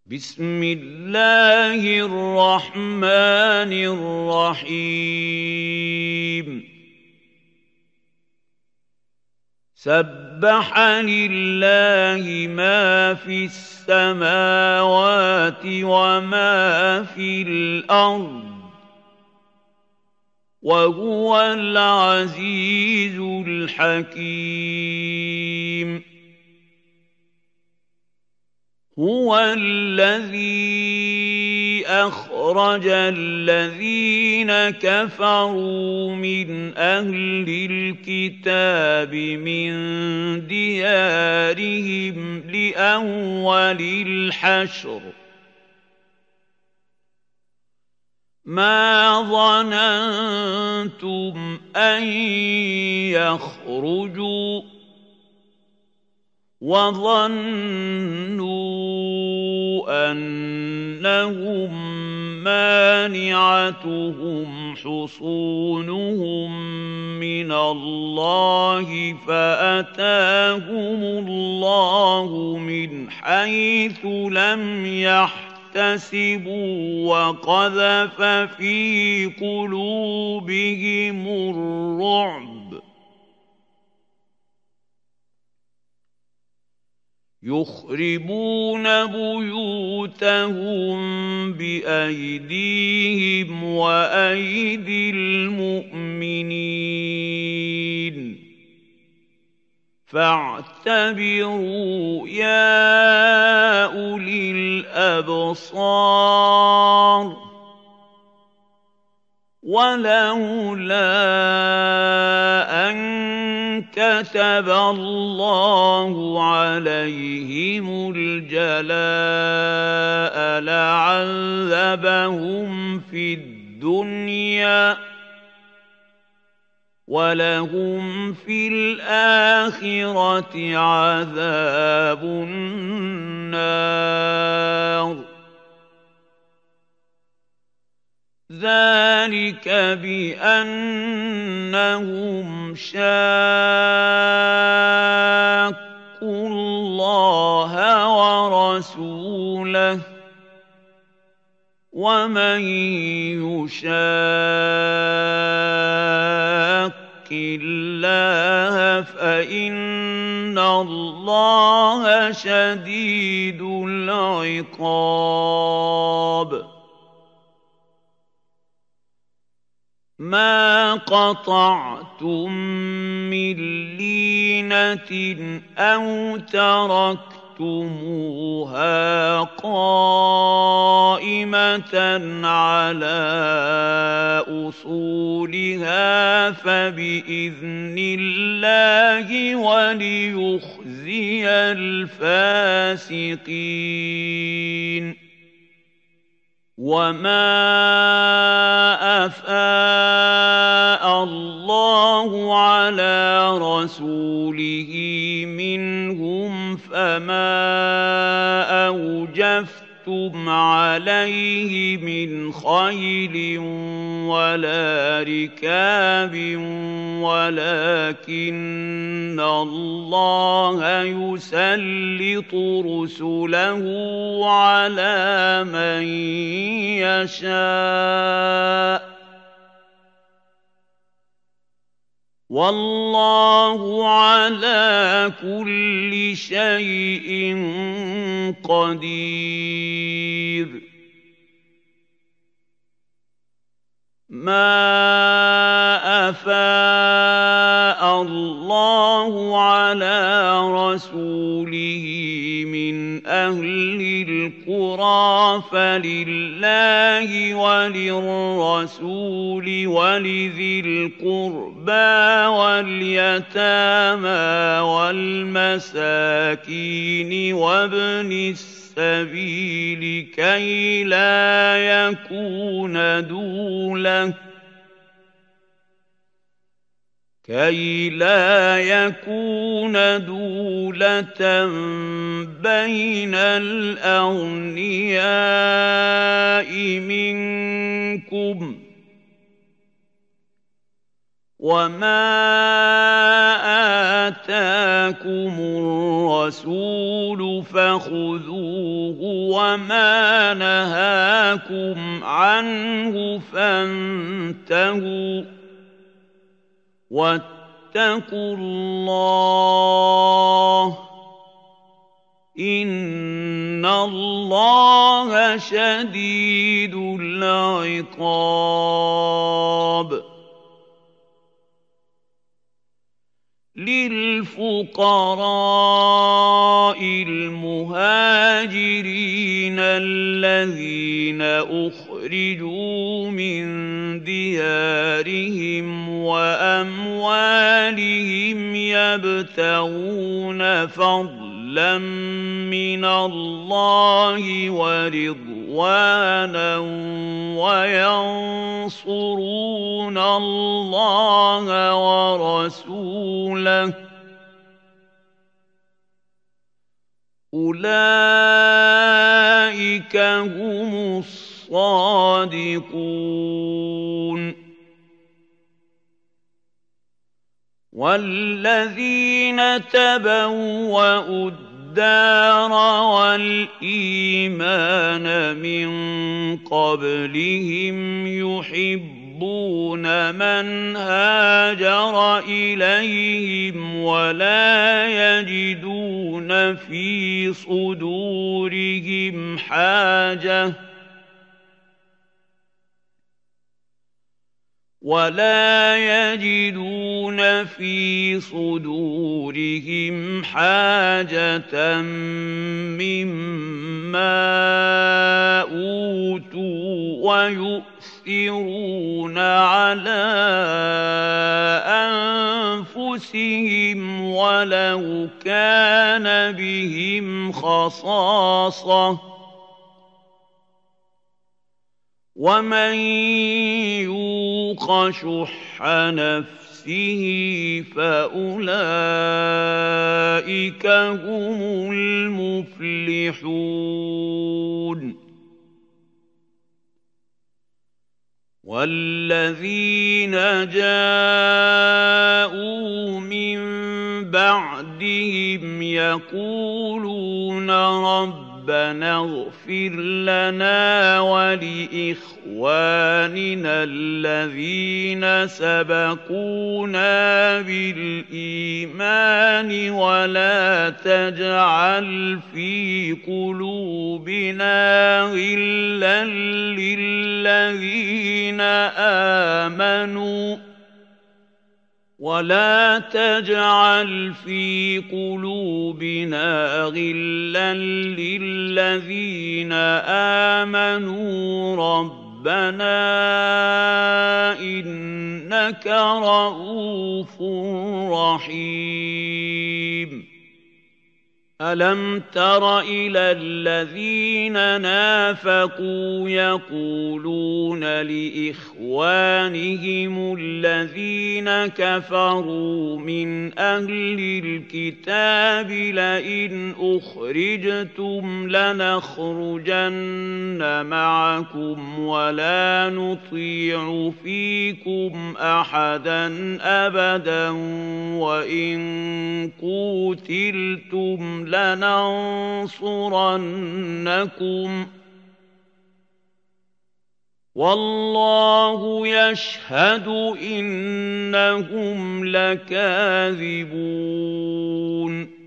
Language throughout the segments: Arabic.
بسم الله الرحمن الرحيم سبح لله ما في السماوات وما في الأرض وهو العزيز الحكيم هو الذي أخرج الذين كفروا من أهل الكتاب من ديارهم لأول الحشر ما ظننتم أن يخرجوا وظنوا أنهم مانعتهم حصونهم من الله فأتاهم الله من حيث لم يحتسبوا وقذف في قلوبهم الرعب يخربون بيوتهم بأيديهم وأيدي المؤمنين فاعتبروا يا أولي الأبصار ولولا أن كتب الله عليهم الجلاء لعذبهم في الدنيا ولهم في الآخرة عذاب النار ذلك بأنهم شاقوا الله ورسوله ومن يشاق الله فإن الله شديد العقاب ما قطعتم من لينة أو تركتموها قائمة على أصولها فبإذن الله وليخزي الفاسقين وما أفاء الله على رسوله منهم فما أوجفتم عليه من خيل ولا ركاب ولكن الله يسلط رسله على من يشاء والله على كل شيء قدير ما أفاء الله على رسوله من أهل القرى فلله وللرسول ولذي القربى واليتامى والمساكين وابن السبيل كي لا يكون دولة بين الأغنياء منكم وَمَا آتَاكُمُ الرَّسُولُ فَخُذُوهُ وَمَا نَهَاكُمْ عَنْهُ فَانتَهُوا ۚ وَاتَّقُوا اللَّهَ ۖ إِنَّ اللَّهَ شَدِيدُ الْعِقَابِ. لِلْفُقَرَاءِ الْمُهَاجِرِينَ الَّذِينَ أُخْرِجُوا مِن دِيَارِهِمْ وَأَمْوَالِهِمْ يَبْتَغُونَ فَضْلًا مِّنَ اللَّهِ وَرِضْوَانًا وَيَنصُرُونَ اللَّهَ وَرَسُولَهُ، أُولَٰئِكَ هُمُ الصَّادِقُونَ. وَالَّذِينَ تَبَوَّءُوا الدَّارَ وَالْإِيمَانَ مِن قَبْلِهِمْ يُحِبُّونَ مَنْ هَاجَرَ إِلَيْهِمْ وَلَا يَجِدُونَ فِي صُدُورِهِمْ حَاجَةً مِّمَّا أُوتُوا وَيُؤْثِرُونَ عَلَىٰ أَنفُسِهِمْ وَلَوْ كَانَ بِهِمْ خَصَاصَةٌ ۚ وَمَن يُوقَ شُحَّ نَفْسِهِ فَأُولَٰئِكَ هُمُ الْمُفْلِحُونَ. وَالَّذِينَ جَاءُوا مِن بَعْدِهِمْ يَقُولُونَ رَبَّنَا اغْفِرْ لَنَا وَلِإِخْوَانِنَا الَّذِينَ سَبَقُونَا بِالْإِيمَانِ وَلَا تَجْعَلْ فِي قُلُوبِنَا غِلًّا لِّلَّذِينَ آمَنُوا رَبَّنَا إِنَّكَ رَءُوفٌ رَّحِيمٌ. أَلَمْ تَرَ إِلَى الَّذِينَ نَافَقُوا يَقُولُونَ لِإِخْوَانِهِمُ الَّذِينَ كَفَرُوا مِنْ أَهْلِ الْكِتَابِ لَئِنْ أُخْرِجْتُمْ لَنَخْرُجَنَّ مَعَكُمْ وَلَا نُطِيعُ فِيكُمْ أَحَدًا أَبَدًا وَإِن قُوتِلْتُمْ لَنَنصُرَنَّكُمْ وَاللَّهُ يَشْهَدُ إِنَّهُمْ لَكَاذِبُونَ.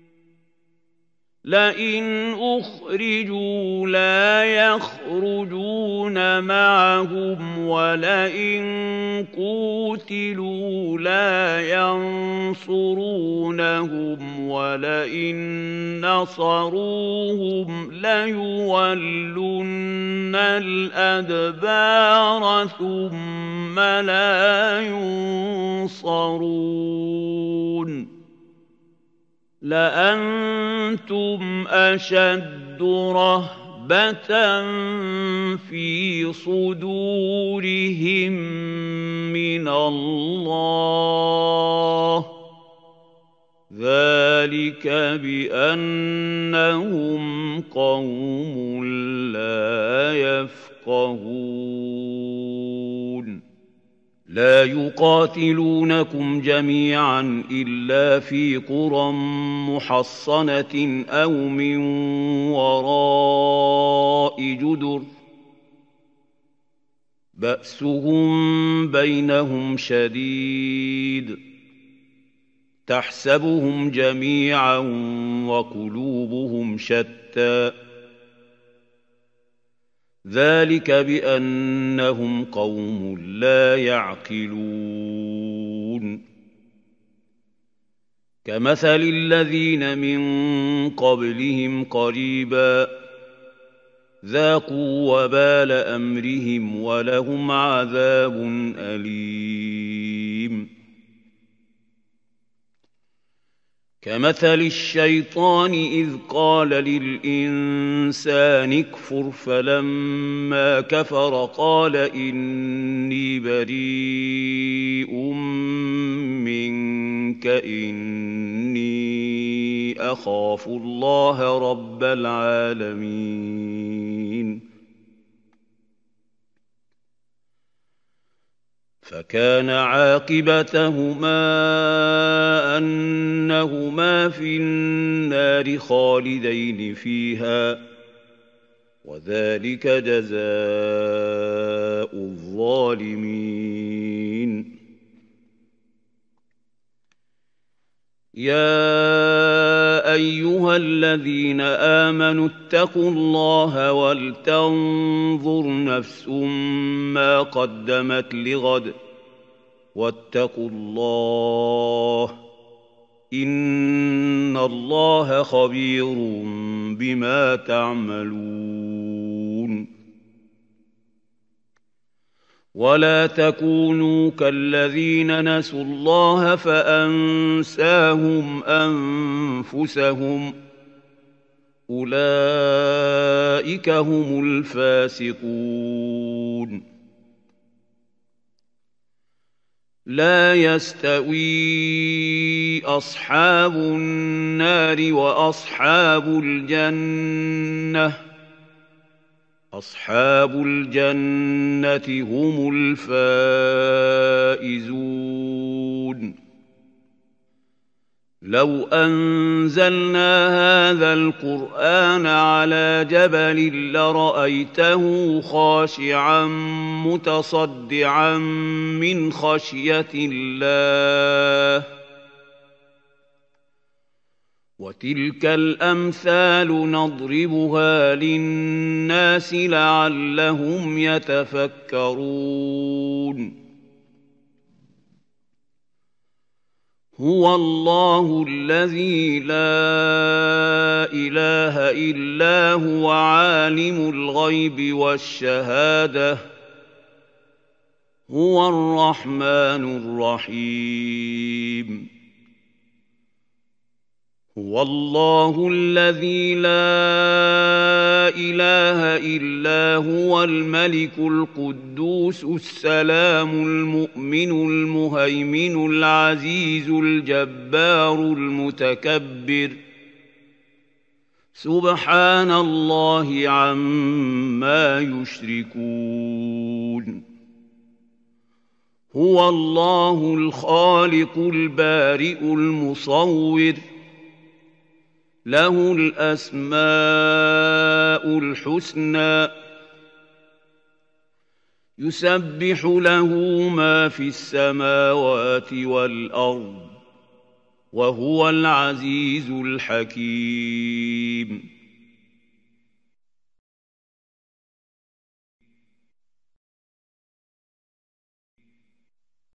لَئِنْ أُخْرِجُوا لَا يَخْرُجُونَ مَعَهُمْ وَلَئِن قُوتِلُوا لَا يَنصُرُونَهُمْ وَلَئِن نَّصَرُوهُمْ لَيُوَلُّنَّ الْأَدْبَارَ ثُمَّ لَا يُنصَرُونَ. لَأَنتُمْ أَشَدُّ رَهْبَةً فِي صُدُورِهِم مِّنَ اللَّهِ ۚ ذَٰلِكَ بِأَنَّهُمْ قَوْمٌ لَّا يَفْقَهُونَ. لا يقاتلونكم جميعا إلا في قرى محصنة أو من وراء جدر بأسهم بينهم شديد تحسبهم جميعا وقلوبهم شتى ذلك بأنهم قوم لا يعقلون كمثل الذين من قبلهم قريبا ذاقوا وبال أمرهم ولهم عذاب أليم كمثل الشيطان إذ قال للإنسان اكفر فلما كفر قال إني بريء منك إني أخاف الله رب العالمين فكان عاقبتهما أنهما في النار خالدين فيها وذلك جزاء الظالمين يا أيها الذين آمنوا اتقوا الله ولتنظر نفس ما قدمت لغد واتقوا الله إن الله خبير بما تعملون ولا تكونوا كالذين نسوا الله فأنساهم أنفسهم أولئك هم الفاسقون لا يستوي أصحاب النار وأصحاب الجنة أصحاب الجنة هم الفائزون لو أنزلنا هذا القرآن على جبل لرأيته خاشعا متصدعا من خشية الله وتلك الأمثال نضربها للناس لعلهم يتفكرون هو الله الذي لا إله إلا هو عالم الغيب والشهادة هو الرحمن الرحيم هو الله الذي لا إله إلا هو الملك القدوس السلام المؤمن المهيمن العزيز الجبار المتكبر سبحان الله عما يشركون هو الله الخالق البارئ المصور له الأسماء الحسنى يسبح له ما في السماوات والأرض وهو العزيز الحكيم